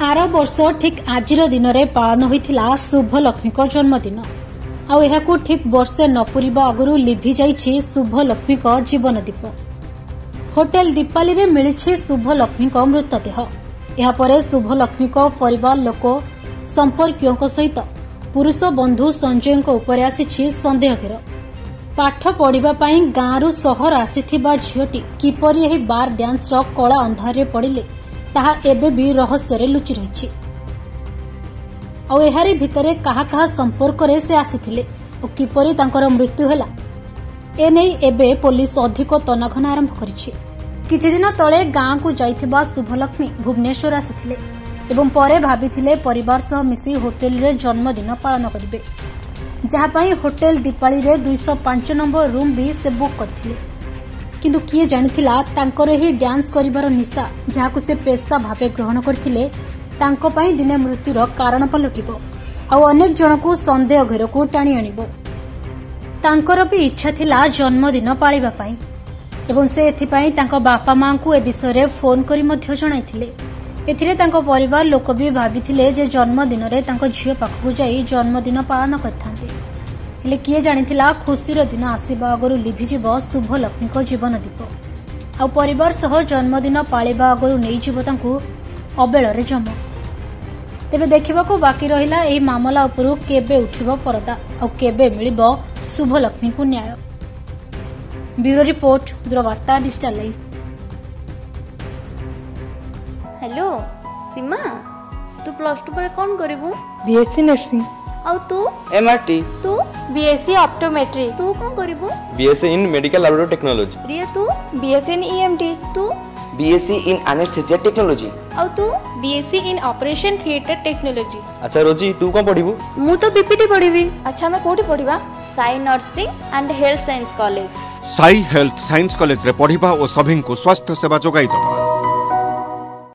Are वर्ष ठीक आज दिन में पालन होता शुभलक्ष्मी जन्मदिन आउ ठीक वर्षे न पूरा आगु लिभि जाइछि शुभलक्ष्मी जीवन दीप। होटेल दीपाली रे मिली शुभलक्ष्मी मृतदेह। यापर शुभलक्ष्मी परिवार लोक संपर्कियों सहित पुरुष बंधु संजय उपर आसी संदेह घेर। पाठ पढ़ाई गांव सहर आसीथिबा झीटी किपरि एही बार डांस कला अंधारे पड़िले ताहा एबे भी रहस्य लुचि रही। आहारी भितरे कहा कहा संपर्क रे से आसीथिले और किपरि तांकर मृत्यु हैला एने एबे पुलिस अधिक तनाघना आरंभ करिछि। किछि दिन तळे गां को जाइथिबा शुभलक्ष्मी भुवनेश्वर आसीथिले एवं परे भाबिथिले परिवार सह मिसी होटेल रे जन्मदिन पालन करिवे, जहाँ पई होटेल दीपाली रे 205 नंबर रूम भी से बुक करथिले। किंतु किए जानिथिला तांकर ही डांस करिवार निशा जहाकु से पेशा भावे ग्रहण करथिले तांको पई दिने मृत्युर कारण पलटिबो आउ अनेक जनकु संदेह घेरकु टाणी आनिबो। तांकर भी इच्छा थिला जन्मदिन पाळिबा पई एवं से एथिपई तांको बापा मां को ए विषय रे फोन करी मध्य जणाइथिले। एथिरे तांको परिवार लोक भी भाबिथिले जे जन्मदिन रे तांको झियो पाखकु जाई जन्मदिन पालन करथांते, हेले किए जानिथिला खुशीर दिन आसीबा आगरु लिभिजिबो शुभलक्ष्मी जीवन दीप आउ परिवार सह जन्मदिन पाळिबा आगरु नेइजिबो तांकु अबेଳରେ जम। तेबे देखिबाकू बाकी रहिला एही मामला उपरु केबे उठिबो परदा आउ केबे मिलिबो शुभलक्ष्मी को न्याय। ब्यूरो रिपोर्ट दूरवार्ता डिजिटल लाइव। हेलो सीमा, तू प्लस 2 पर कौन करिवु? BSc nursing. आउ तू? एमआरटी। तू? BSc optometry. तू कौन करिवु? BSc in medical laboratory technology. Riya तू? BSc in EMT. तू? BSc in anaesthesia technology. आउ तू? BSc in operation theatre technology. अच्छा रोजी, तू कौन पढ़िबु? मु तो बीपीटी पढ़िबी। अच्छा मैं कोठी पढ़िबा? Sai nursing and health science college. Sai health science college रे पढ़िबा और सभी को स्वास्थ्य सेवा जोगाई दबा।